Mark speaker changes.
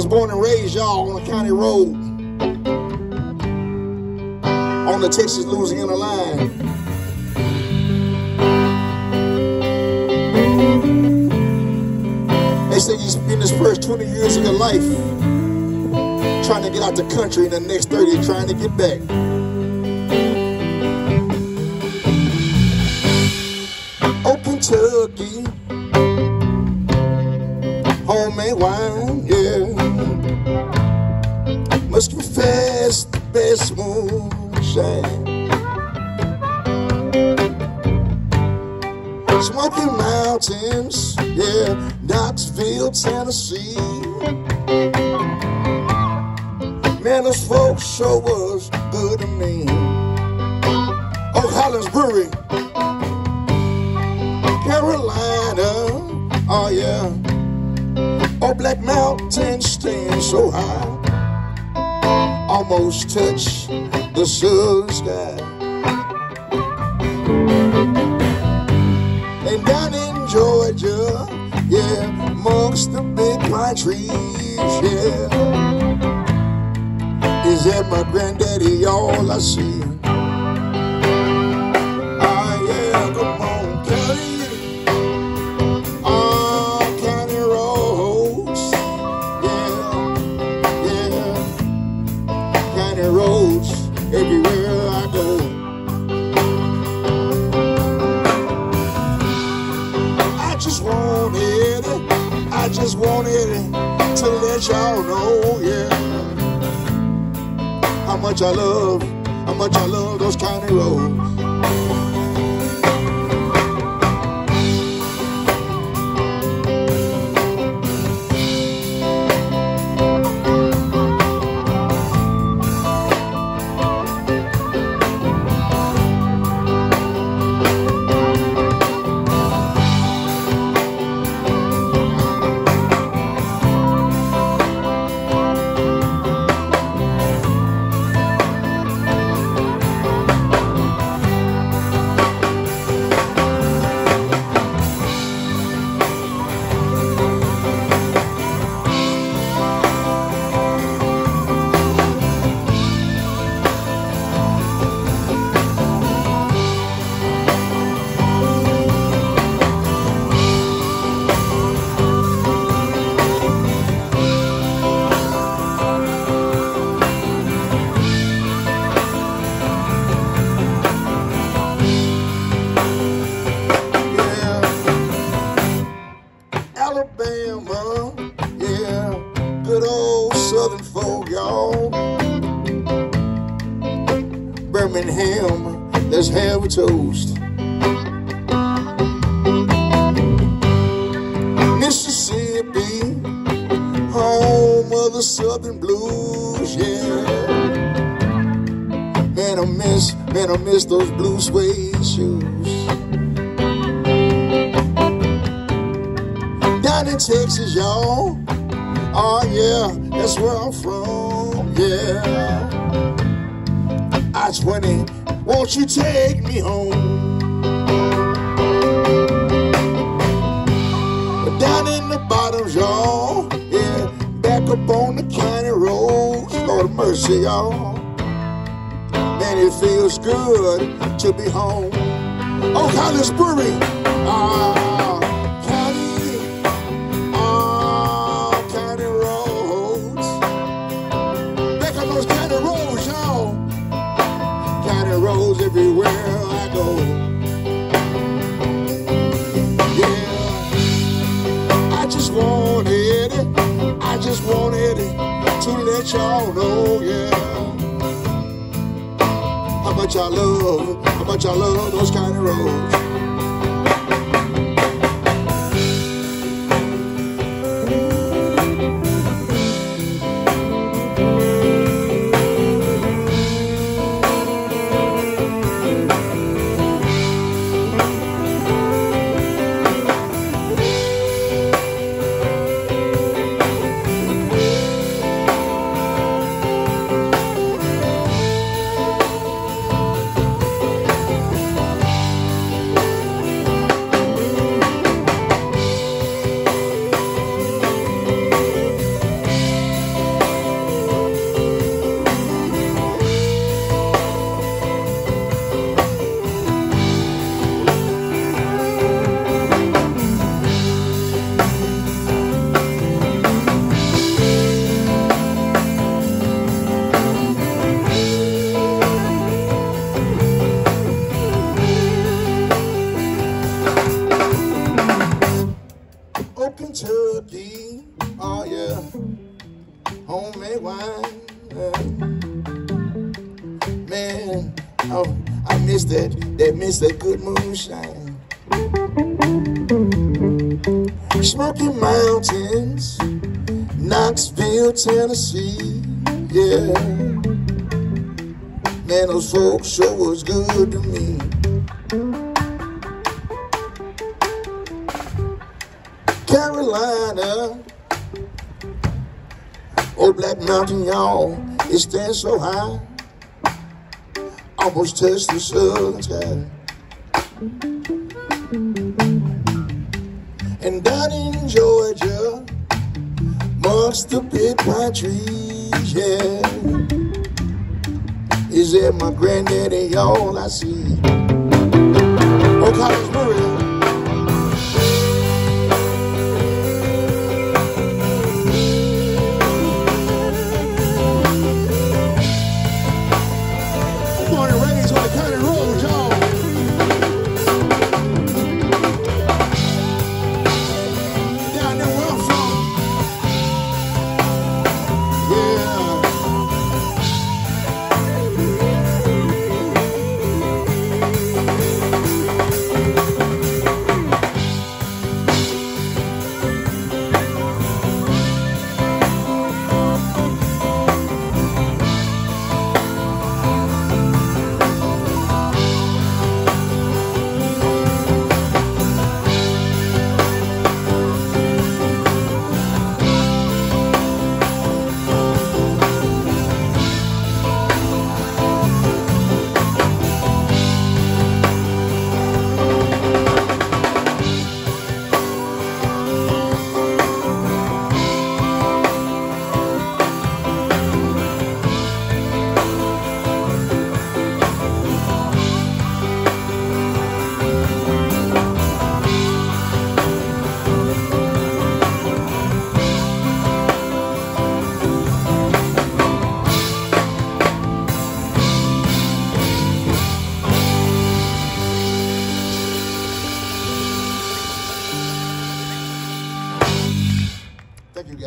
Speaker 1: born and raised, y'all, on a county road on the Texas-Louisiana line. They say you spend this first 20 years of your life trying to get out the country, and the next 30 trying to get back. Oh, Kentucky, homemade wine, yeah. Must confess, the best moonshine. Smoky Mountains, yeah, Knoxville, Tennessee. Man, those folks sure was good to me. Oh, Holland's Brewery, Carolina, oh yeah. Oh, Black Mountain stand so high, almost touch the southern sky. And down in Georgia, yeah, amongst the big pine trees, yeah, is that my granddaddy all I see? Ah, yeah, come on, county, ah, county roads, yeah, yeah, county roads, everywhere I go. I just wanted to let y'all know, yeah, how much I love those county roads. Alabama, yeah, good old southern folk, y'all. Birmingham, let's have a toast. Mississippi, home of the southern blues, yeah. Man, I miss those blue suede shoes. Down in Texas, y'all, oh yeah, that's where I'm from, yeah. I-20, won't you take me home? Down in the bottoms, y'all, yeah, back up on the county roads, Lord of mercy, y'all. Man, it feels good to be home. Oh, Holland's Brewery, roads everywhere I go. Yeah, I just wanted to let y'all know, yeah, how much I love those kind of roads. homemade wine. Man, oh, I miss that good moonshine. Smoky Mountains, Knoxville, Tennessee, yeah. Man, those folks sure was good to me. Carolina, old Black Mountain, y'all, it stands so high, almost touch the southern sky. And down in Georgia, amongst the big pine trees, yeah, is that my granddaddy, y'all I see. Oh, Collinsboro. Born and raised on the county road, y'all. Down there where I'm from. Thank you, guys.